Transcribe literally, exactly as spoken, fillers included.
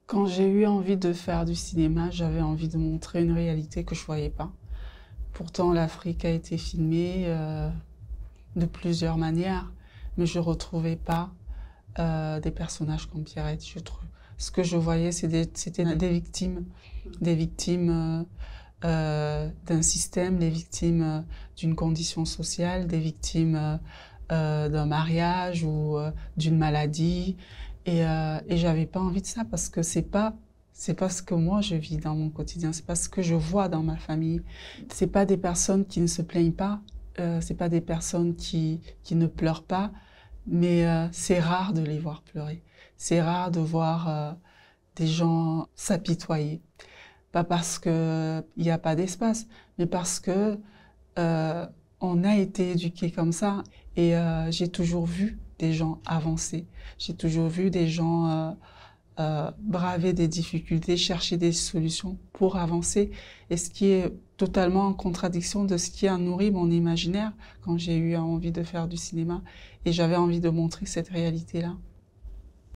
Quand j'ai eu envie de faire du cinéma, j'avais envie de montrer une réalité que je ne voyais pas. Pourtant, l'Afrique a été filmée euh, de plusieurs manières, mais je ne retrouvais pas euh, des personnages comme Pierrette. Je trouve. Ce que je voyais, c'était des, des victimes, des victimes euh, euh, d'un système, des victimes euh, d'une condition sociale, des victimes euh, euh, d'un mariage ou euh, d'une maladie. Et, euh, et j'avais pas envie de ça parce que c'est pas c'est pas ce que moi je vis dans mon quotidien, c'est pas ce que je vois dans ma famille. C'est pas des personnes qui ne se plaignent pas, euh, c'est pas des personnes qui qui ne pleurent pas, mais euh, c'est rare de les voir pleurer. C'est rare de voir euh, des gens s'apitoyer. Pas parce que il n'y a pas d'espace, mais parce que euh, on a été éduqués comme ça. Et euh, j'ai toujours vu des gens avancer. J'ai toujours vu des gens euh, euh, braver des difficultés, chercher des solutions pour avancer. Et ce qui est totalement en contradiction de ce qui a nourri mon imaginaire quand j'ai eu envie de faire du cinéma. Et j'avais envie de montrer cette réalité-là.